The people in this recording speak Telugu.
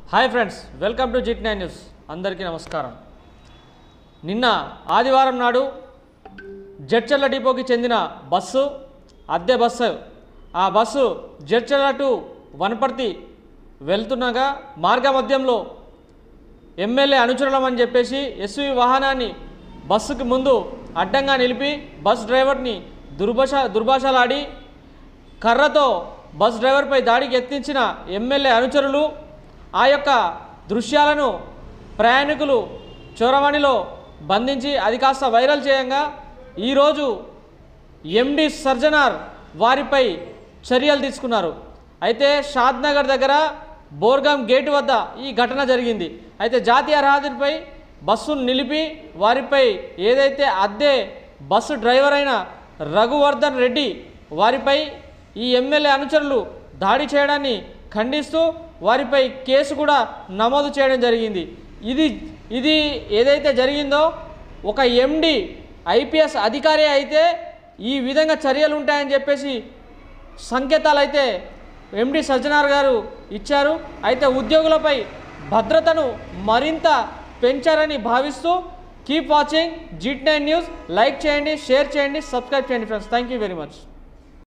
హాయ్ ఫ్రెండ్స్, వెల్కమ్ టు జిట్ 9 న్యూస్. అందరికీ నమస్కారం. నిన్న ఆదివారం నాడు జడ్చర్ల డిపోకి చెందిన బస్సు, అద్దె బస్సు, ఆ బస్సు జడ్చర్ల టు వనపర్తి వెళ్తుండగా మార్గ మధ్యంలో ఎమ్మెల్యే అనుచరులం అని చెప్పేసి ఎస్యూవీ వాహనాన్ని బస్సుకి ముందు అడ్డంగా నిలిపి బస్ డ్రైవర్ని దుర్భాషలాడి కర్రతో బస్ డ్రైవర్పై దాడికి యత్నించిన ఎమ్మెల్యే అనుచరులు ఆ యొక్క దృశ్యాలను ప్రయాణికులు చోరవాణిలో బంధించి అది కాస్త వైరల్ చేయంగా ఈరోజు ఎండి సర్జనార్ వారిపై చర్యలు తీసుకున్నారు. అయితే షాద్నగర్ దగ్గర బోర్గాం గేటు వద్ద ఈ ఘటన జరిగింది. అయితే జాతీయ రహదారిపై బస్సును నిలిపి వారిపై ఏదైతే అద్దె బస్సు డ్రైవర్ అయిన రఘువర్ధన్ రెడ్డి వారిపై ఈ ఎమ్మెల్యే అనుచరులు దాడి చేయడాన్ని ఖండిస్తూ వారిపై కేసు కూడా నమోదు చేయడం జరిగింది. ఇది ఏదైతే జరిగిందో ఒక ఎండి ఐపీఎస్ అధికారి అయితే ఈ విధంగా చర్యలు ఉంటాయని చెప్పేసి సంకేతాలు అయితే ఎండి సజ్జనార్ గారు ఇచ్చారు. అయితే ఉద్యోగులపై భద్రతను మరింత పెంచారని భావిస్తూ కీప్ వాచింగ్ జిట్ 9 న్యూస్. లైక్ చేయండి, షేర్ చేయండి, సబ్స్క్రైబ్ చేయండి friends. Thank you very much.